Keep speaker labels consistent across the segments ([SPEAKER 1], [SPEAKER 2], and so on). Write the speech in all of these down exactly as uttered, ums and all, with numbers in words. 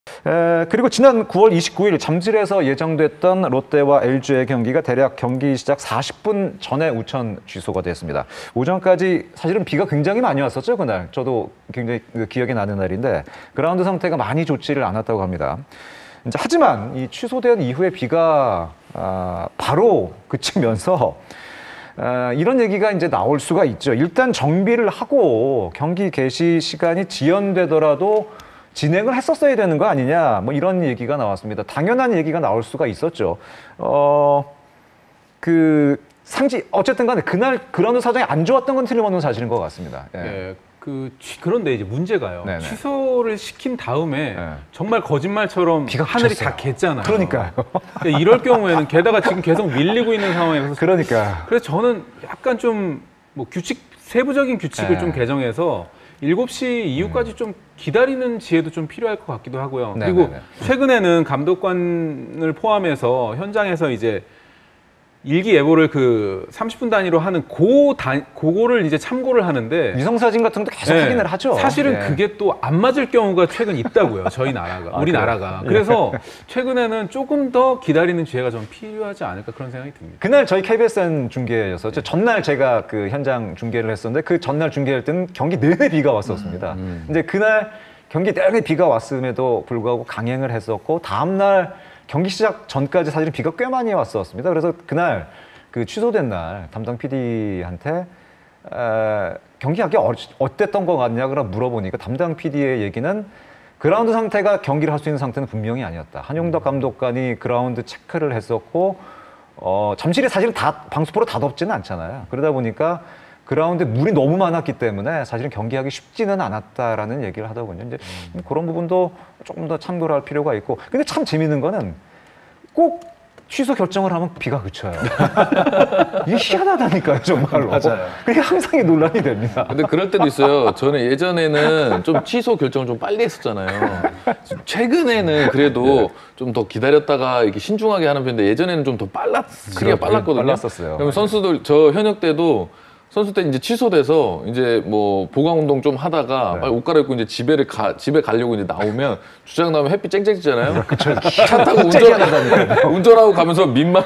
[SPEAKER 1] 에, 그리고 지난 구월 이십구일 잠실에서 예정됐던 롯데와 엘지의 경기가 대략 경기 시작 사십 분 전에 우천 취소가 됐습니다. 오전까지 사실은 비가 굉장히 많이 왔었죠, 그날. 저도 굉장히 기억이 나는 날인데 그라운드 상태가 많이 좋지를 않았다고 합니다. 이제 하지만 이 취소된 이후에 비가 아, 바로 그치면서 아, 이런 얘기가 이제 나올 수가 있죠. 일단 정비를 하고 경기 개시 시간이 지연되더라도 진행을 했었어야 되는 거 아니냐, 뭐 이런 얘기가 나왔습니다. 당연한 얘기가 나올 수가 있었죠. 어, 그 상지 어쨌든 간에 그날 그라운드 사정이 안 좋았던 건 틀림없는 사실인 것 같습니다. 예.
[SPEAKER 2] 네, 그 취, 그런데 이제 문제가요.
[SPEAKER 1] 네네.
[SPEAKER 2] 취소를 시킨 다음에
[SPEAKER 1] 네.
[SPEAKER 2] 정말 거짓말처럼
[SPEAKER 1] 비가
[SPEAKER 2] 하늘이
[SPEAKER 1] 그쳤어요.
[SPEAKER 2] 다 갰잖아요.
[SPEAKER 1] 그러니까요.
[SPEAKER 2] 그러니까 이럴 경우에는 게다가 지금 계속 밀리고 있는 상황에서
[SPEAKER 1] 그러니까.
[SPEAKER 2] 그래서 저는 약간 좀 뭐 규칙 세부적인 규칙을
[SPEAKER 1] 네.
[SPEAKER 2] 좀 개정해서 일곱 시 이후까지 음. 좀 기다리는 지혜도 좀 필요할 것 같기도 하고요.
[SPEAKER 1] 네네네.
[SPEAKER 2] 그리고 최근에는 감독관을 포함해서 현장에서 이제 일기예보를 그 삼십 분 단위로 하는 고 단, 그거를 이제 참고를 하는데
[SPEAKER 1] 위성사진 같은 것도 계속 네. 확인을 하죠.
[SPEAKER 2] 사실은
[SPEAKER 1] 네.
[SPEAKER 2] 그게 또 안 맞을 경우가 최근 있다고요. 저희 나라가,
[SPEAKER 1] 아,
[SPEAKER 2] 우리나라가.
[SPEAKER 1] 그래요?
[SPEAKER 2] 그래서 최근에는 조금 더 기다리는 지혜가 좀 필요하지 않을까 그런 생각이 듭니다.
[SPEAKER 1] 그날 저희 케이비에스엔 중계였었죠. 네. 전날 제가 그 현장 중계를 했었는데 그 전날 중계할 때는 경기 내내 비가 왔었습니다. 음. 이제 그날 경기 내내 비가 왔음에도 불구하고 강행을 했었고 다음날 경기 시작 전까지 사실은 비가 꽤 많이 왔었습니다. 그래서 그날 그 취소된 날 담당 피디한테 에, 경기하기 어, 어땠던 것 같냐 그러 물어보니까 담당 피디의 얘기는 그라운드 상태가 경기를 할 수 있는 상태는 분명히 아니었다. 한용덕 감독관이 그라운드 체크를 했었고 어, 잠실이 사실은 다 방수포로 다 덮지는 않잖아요. 그러다 보니까 그라운드에 물이 너무 많았기 때문에 사실은 경기하기 쉽지는 않았다라는 얘기를 하더군요. 이제 음. 그런 부분도 조금 더 참고를 할 필요가 있고. 근데 참 재밌는 거는 꼭 취소 결정을 하면 비가 그쳐요. 이게 희한하다니까요, 정말로.
[SPEAKER 3] 맞아요.
[SPEAKER 1] 그게 항상 논란이 됩니다.
[SPEAKER 3] 근데 그럴 때도 있어요. 저는 예전에는 좀 취소 결정을 좀 빨리 했었잖아요. 최근에는 그래도 좀 더 기다렸다가 이렇게 신중하게 하는 편인데 예전에는 좀 더 빨랐, 시기가 빨랐거든요.
[SPEAKER 1] 빨랐었어요.
[SPEAKER 3] 그러면 선수들, 저 현역 때도 선수 때 이제 취소돼서 이제 뭐 보강 운동 좀 하다가
[SPEAKER 1] 네.
[SPEAKER 3] 빨리 옷 갈아입고 이제 집에를 가, 집에 가려고 이제 나오면 주장 나오면 햇빛 쨍쨍지잖아요. 차 타고 운전, 운전하고 가면서 민망해.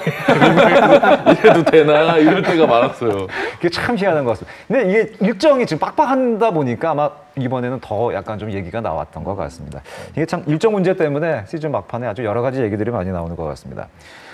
[SPEAKER 3] 이래도 되나 이럴 때가 많았어요.
[SPEAKER 1] 그게 참 희한한 것 같습니다. 근데 이게 일정이 지금 빡빡하다 보니까 아마 이번에는 더 약간 좀 얘기가 나왔던 것 같습니다. 이게 참 일정 문제 때문에 시즌 막판에 아주 여러 가지 얘기들이 많이 나오는 것 같습니다.